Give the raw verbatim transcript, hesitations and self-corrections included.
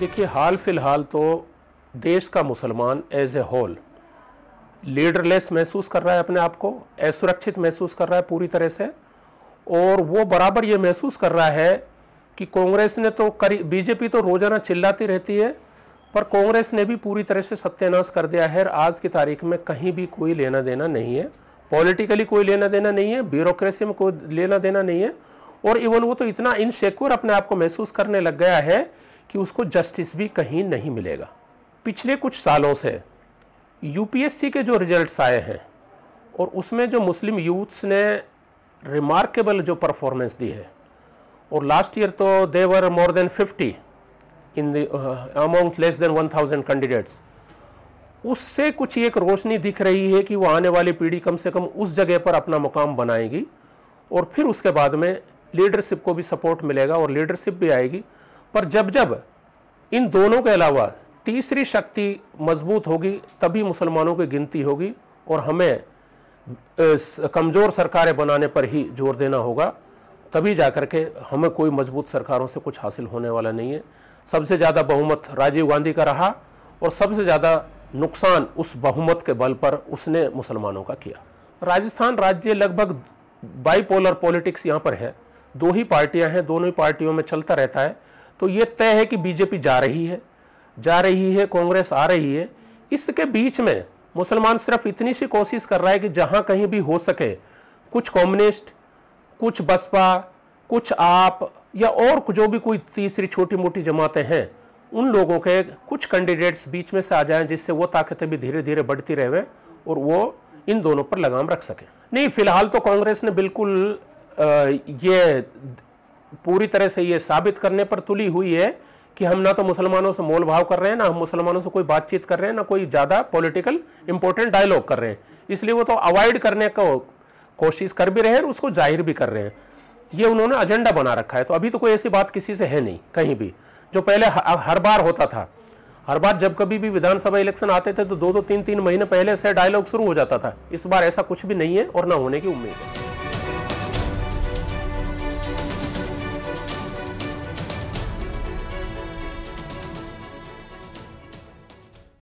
देखिए, हाल फिलहाल तो देश का मुसलमान एज ए होल लीडरलेस महसूस कर रहा है, अपने आप को असुरक्षित महसूस कर रहा है पूरी तरह से। और वो बराबर ये महसूस कर रहा है कि कांग्रेस ने तो करी, बीजेपी तो रोजाना चिल्लाती रहती है, पर कांग्रेस ने भी पूरी तरह से सत्यानाश कर दिया है। आज की तारीख में कहीं भी कोई लेना देना नहीं है, पॉलिटिकली कोई लेना देना नहीं है, ब्यूरोक्रेसी में कोई लेना देना नहीं है। और इवन वो तो इतना इनसिक्योर अपने आप को महसूस करने लग गया है कि उसको जस्टिस भी कहीं नहीं मिलेगा। पिछले कुछ सालों से यूपीएससी के जो रिजल्ट्स आए हैं और उसमें जो मुस्लिम यूथ्स ने रिमार्केबल जो परफॉर्मेंस दी है, और लास्ट ईयर तो they were more than fifty in the amount less than one thousand candidates, उससे कुछ एक रोशनी दिख रही है कि वो आने वाली पीढ़ी कम से कम उस जगह पर अपना मुकाम बनाएगी और फिर उसके बाद में लीडरशिप को भी सपोर्ट मिलेगा और लीडरशिप भी आएगी। पर जब जब इन दोनों के अलावा तीसरी शक्ति मजबूत होगी तभी मुसलमानों की गिनती होगी, और हमें कमज़ोर सरकारें बनाने पर ही जोर देना होगा, तभी जाकर के हमें कोई मजबूत सरकारों से कुछ हासिल होने वाला नहीं है। सबसे ज़्यादा बहुमत राजीव गांधी का रहा और सबसे ज़्यादा नुकसान उस बहुमत के बल पर उसने मुसलमानों का किया। राजस्थान राज्य लगभग बाईपोलर पॉलिटिक्स यहाँ पर है, दो ही पार्टियाँ हैं, दोनों ही पार्टियों में चलता रहता है। तो ये तय है कि बीजेपी जा रही है जा रही है कांग्रेस आ रही है। इसके बीच में मुसलमान सिर्फ इतनी सी कोशिश कर रहा है कि जहां कहीं भी हो सके कुछ कम्युनिस्ट, कुछ बसपा, कुछ आप या और जो भी कोई तीसरी छोटी मोटी जमातें हैं, उन लोगों के कुछ कैंडिडेट्स बीच में से आ जाएं, जिससे वो ताकतें भी धीरे धीरे बढ़ती रहे और वो इन दोनों पर लगाम रख सके। नहीं, फिलहाल तो कांग्रेस ने बिल्कुल आ, ये पूरी तरह से ये साबित करने पर तुली हुई है कि हम ना तो मुसलमानों से मोल भाव कर रहे हैं, ना हम मुसलमानों से कोई बातचीत कर रहे हैं, ना कोई ज़्यादा पॉलिटिकल इंपॉर्टेंट डायलॉग कर रहे हैं। इसलिए वो तो अवॉइड करने को कोशिश कर भी रहे हैं और उसको जाहिर भी कर रहे हैं। ये उन्होंने एजेंडा बना रखा है। तो अभी तो कोई ऐसी बात किसी से है नहीं कहीं भी, जो पहले हर बार होता था। हर बार जब कभी भी विधानसभा इलेक्शन आते थे तो दो दो तीन तीन महीने पहले से डायलॉग शुरू हो जाता था। इस बार ऐसा कुछ भी नहीं है और ना होने की उम्मीद है।